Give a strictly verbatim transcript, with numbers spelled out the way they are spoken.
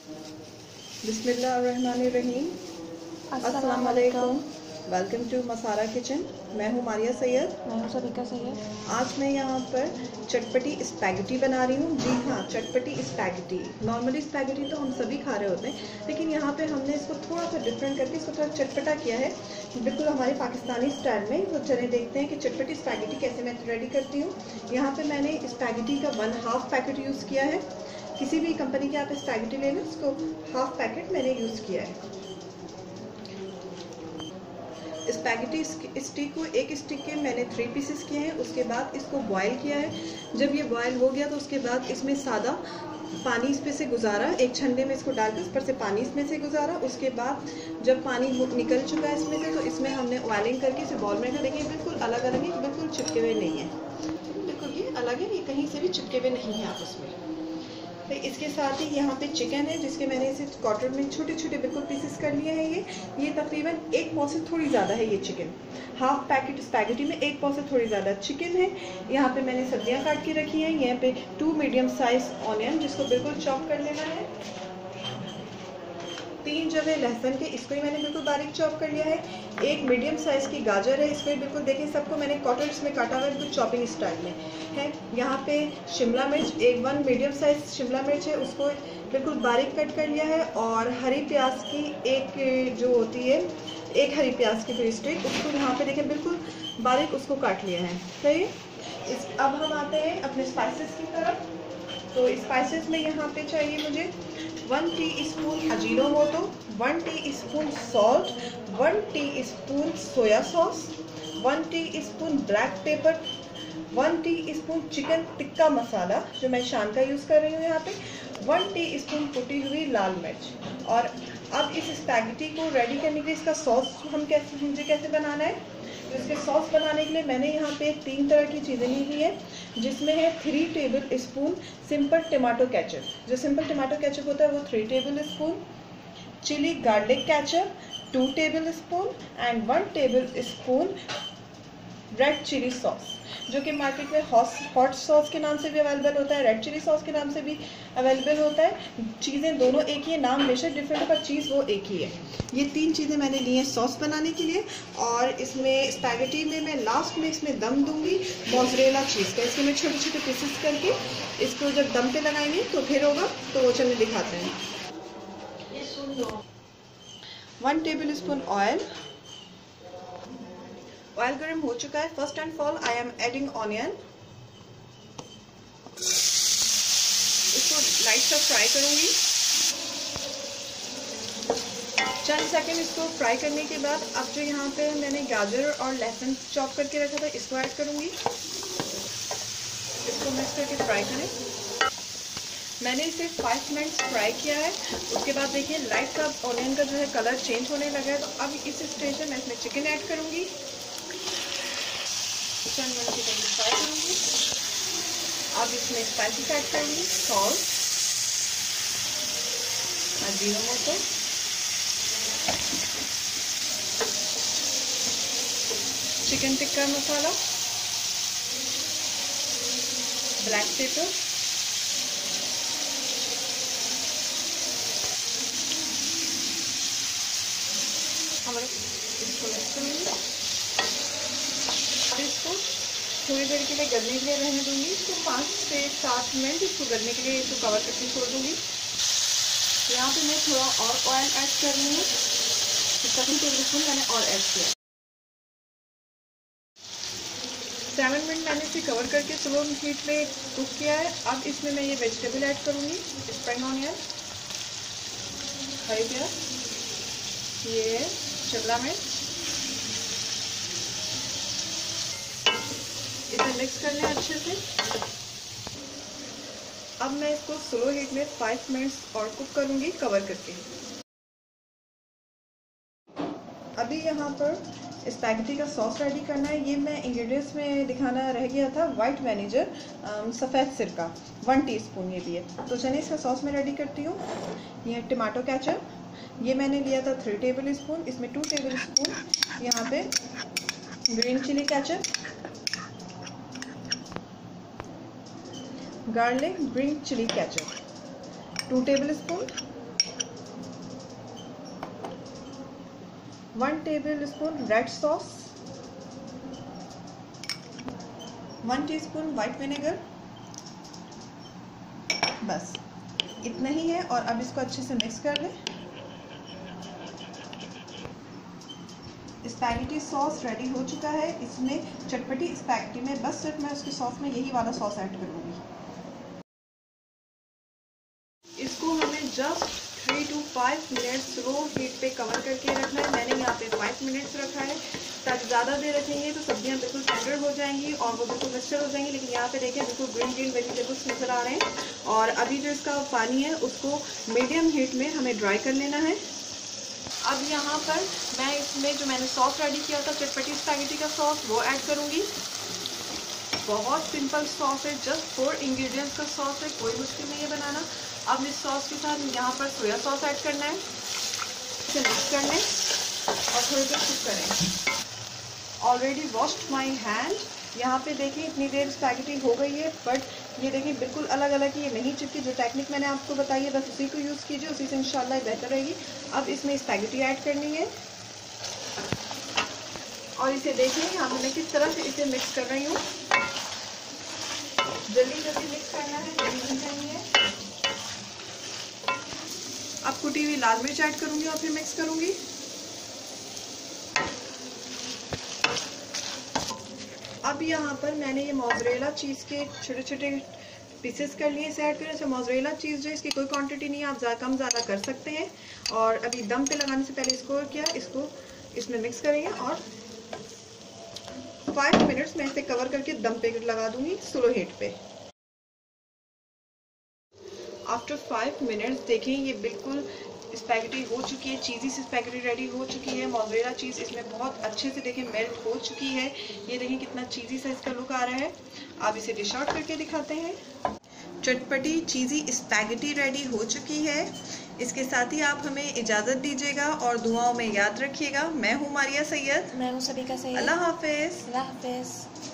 बिस्मिल्लाहिर्रहमानिर्रहीम। अस्सलाम वालेकुम। Welcome to Masara kitchen. मैं हूँ मारिया सैयद। मैं हूँ सबिका सैयद। आज मैं यहाँ पर चटपटी स्पैगेटी बना रही हूँ। जी हाँ, चटपटी स्पैगेटी। नॉर्मली स्पैगेटी तो हम सभी खा रहे होते हैं, लेकिन यहाँ पे हमने इसको थोड़ा सा डिफरेंट करके इसको थोड़ा चटपटा किया है, बिल्कुल हमारे पाकिस्तानी स्टाइल में। तो चलिए देखते हैं कि चटपटी स्पैगेटी कैसे मैं रेडी करती हूँ। यहाँ पर मैंने स्पैगेटी का वन हाफ पैकेट यूज़ किया है। किसी भी कंपनी के आप स्पैगेटी ले लें, उसको हाफ पैकेट मैंने यूज़ किया है। स्पैगेटी स्टिक को एक स्टिक के मैंने थ्री पीसेस किए हैं। उसके बाद इसको बॉईल किया है। जब ये बॉईल हो गया तो उसके बाद इसमें सादा पानी इस पे से गुजारा, एक छन्ने में इसको डालकर उस पर से पानी इसमें से गुजारा। उसके बाद जब पानी निकल चुका है इसमें से, तो इसमें हमने ऑयलिंग करके इसे बॉल में रखा। देखिए बिल्कुल अलग अलग है, बिल्कुल चिपके हुए नहीं है, बिल्कुल ये अलग है, ये कहीं से भी चिपके हुए नहीं है आपस में। तो इसके साथ ही यहाँ पे चिकन है, जिसके मैंने इसे क्वार्टर में छोटे छोटे बिल्कुल पीसेस कर लिए हैं। ये ये तकरीबन एक पाव से थोड़ी ज़्यादा है ये चिकन। हाफ पैकेट स्पैगेटी में एक पाव से थोड़ी ज़्यादा चिकन है। यहाँ पे मैंने सब्जियाँ काट के रखी हैं। यहाँ पे टू मीडियम साइज ऑनियन, जिसको बिल्कुल चॉप कर लेना है। तीन जवे लहसुन के, इसको ही मैंने बिल्कुल बारीक चॉप कर लिया है। एक मीडियम साइज की गाजर है, इसको बिल्कुल देखिए, सबको मैंने क्वार्टर्स में काटा हुआ है, बिल्कुल चॉपिंग स्टाइल में है। यहाँ पे शिमला मिर्च, एक वन मीडियम साइज शिमला मिर्च है, उसको बिल्कुल बारीक कट कर लिया है। और हरी प्याज की एक जो होती है, एक हरी प्याज की फिर स्टिक, उसको यहाँ पे देखें बिल्कुल बारीक उसको काट लिया है। सही। इस अब हम आते हैं अपने स्पाइसेस की तरफ। तो स्पाइसेस में यहाँ पे चाहिए मुझे one teaspoon Ajinomoto, one teaspoon salt, one teaspoon soya sauce, one teaspoon black pepper, one teaspoon chicken tikka masala जो मैं शान का यूज़ कर रही हूँ यहाँ पे, वन टीस्पून कुटी हुई लाल मिर्च। और अब इस स्पैगेटी को रेडी करने के लिए इसका सॉस हम कैसे मुझे कैसे बनाना है। तो इसके सॉस बनाने के लिए मैंने यहाँ पे तीन तरह की चीज़ें ली हुई है, जिसमें है three tablespoon simple tomato ketchup. जो सिंपल टमाटो केचप होता है वो three tablespoon, chilli garlic ketchup two tablespoon, and one tablespoon red chilli sauce, जो कि मार्केट में हॉट सॉस के नाम से भी अवेलेबल होता है, रेड चिली सॉस के नाम से भी अवेलेबल होता है। चीज़ें दोनों एक ही है, नाम बेशक डिफरेंट है, पर चीज़ वो एक ही है। ये तीन चीज़ें मैंने ली हैं सॉस बनाने के लिए। और इसमें स्पैगेटी में मैं लास्ट में इसमें दम दूंगी मोज़रेला चीज़ का। इसके मैं छोटे छोटे पीसेस करके इसको जब दम पे लगाएंगे तो फिर होगा, तो वो चलने दिखाते हैं। One tablespoon oil. Oil गर्म हो चुका है। फर्स्ट एंड all I am adding onion. इसको लाइट सा फ्राई करूंगी। चंद सेकंड इसको फ्राई करने के बाद अब जो यहाँ पे मैंने गाजर और लहसुन चॉप करके रखा था, इसको ऐड करूंगी। इसको मिक्स करके फ्राई करें। मैंने इसे फाइव मिनट्स फ्राई किया है। उसके बाद देखिए लाइट सा ऑनियन का जो है कलर चेंज होने लगा है। तो अब इस स्टेज में मैं इसमें चिकन ऐड करूंगी। चिकन मैं चिकन फ्राई करूंगी। अब इसमें स्पाइसेस ऐड करूंगी, salt, Ajinomoto, chicken tikka masala, black pepper, हम इसको मिक्स करेंगे। इसको थोड़ी देर के लिए गलने के लिए रहने दूंगी। इसको पाँच से सात मिनट इसको गलने के लिए इसको कवर करके छोड़ दूंगी। यहाँ पे मैं थोड़ा और ऑयल ऐड कर रही हूँ। सेवन टेबल स्पून मैंने और ऐड किया। सेवन मिनट मैंने इसे कवर करके स्लो हीट पे कुक किया है। अब इसमें मैं ये वेजिटेबल ऐड करूँगी, स्प्रिंग ऑनियन, हरी प्याज, ये शिमला मिर्च। इसे मिक्स कर लें अच्छे से। अब मैं इसको स्लो हीट में फाइव मिनट्स और कुक करूंगी कवर करके। अभी यहाँ पर स्पैगेटी का सॉस रेडी करना है। ये मैं इंग्रेडिएंट्स में दिखाना रह गया था। वाइट विनेगर, सफ़ेद सिरका, वन टीस्पून ये भी है। तो चलिए इसका सॉस मैं रेडी करती हूँ। ये टमाटो केचप, ये मैंने लिया था थ्री टेबल स्पून। इसमें टू टेबल स्पून यहाँ पे green chilli ketchup, garlic green chilli ketchup, two tablespoon one tablespoon red sauce, one teaspoon white vinegar, बस इतना ही है। और अब इसको अच्छे से मिक्स कर लें। स्पैगेटी सॉस रेडी हो चुका है। इसमें चटपटी स्पैगेटी में बस सिर्फ मैं उसकी सॉस में यही वाला सॉस ऐड करूँगी। इसको हमें just three two five minutes low heat पे कवर करके रखना है। मैंने यहाँ पे फाइव मिनट्स रखा है, ताकि ज़्यादा देर रखेंगे तो सब्जियाँ बिल्कुल टेंडर हो जाएंगी और वो बिल्कुल मिक्सचर हो जाएंगी। लेकिन यहाँ पे देखिए बिल्कुल ग्रीन ग्रीन वेजिटेबल्स नज़र आ रहे हैं। और अभी जो इसका पानी है उसको मीडियम हीट में हमें ड्राई कर लेना है। अब यहाँ पर मैं इसमें जो मैंने सॉस रेडी किया था चटपटी स्पैगेटी का सॉस, वो ऐड करूँगी। बहुत सिंपल सॉस है, जस्ट फोर इंग्रेडिएंट्स का सॉस है, कोई मुश्किल नहीं है बनाना। अब इस सॉस के साथ यहाँ पर सोया सॉस ऐड करना है, इसे मिक्स कर लें और थोड़ी देर कुक करें। Already washed my hand. यहाँ पे देखिए इतनी देर स्पैगेटी हो गई है, बट ये देखिए बिल्कुल अलग अलग ये नहीं चिपकी। जो टेक्निक मैंने आपको बताई है बस उसी को यूज़ कीजिए, उसी से इंशाल्लाह बेहतर रहेगी। अब इसमें स्पैगेटी ऐड करनी है और इसे देखिए यहाँ पे मैं किस तरह से इसे मिक्स कर रही हूँ। जल्दी जल्दी मिक्स करना है, जल्दी नहीं करनी है। अब कुटी हुई लाल मिर्च ऐड करूँगी और फिर मिक्स करूँगी। अब यहाँ पर मैंने ये मोज़रेला चीज़ के छोटे छोटे पीसेस कर लिए, इसे ऐड करें। अच्छा, मोज़रेला चीज़ जो इसकी कोई क्वांटिटी नहीं है, आप ज़्यादा कम ज़्यादा कर सकते हैं। और अभी दम पे लगाने से पहले इसको क्या इसको इसमें मिक्स करेंगे और फाइव मिनट्स में इसे कवर करके दम पे लगा दूंगी स्लो हीट पे। आफ्टर फाइव मिनट्स देखें ये बिल्कुल स्पैगेटी हो चुकी है, चीज़ी सी स्पैगेटी रेडी हो चुकी है। मोज़रेला चीज़ इसमें बहुत अच्छे से देखें मेल्ट हो चुकी है। ये देखें कितना चीज़ी सा इसका लुक आ रहा है। अब इसे डिश आउट करके दिखाते हैं। चटपटी चीज़ी स्पैगेटी रेडी हो चुकी है। इसके साथ ही आप हमें इजाज़त दीजिएगा और दुआओं में याद रखिएगा। मैं हूँ मारिया सैयद। मैं हूँ सभी का सैयद। अल्लाह हाफिज़। अल्लाह हाफिज़।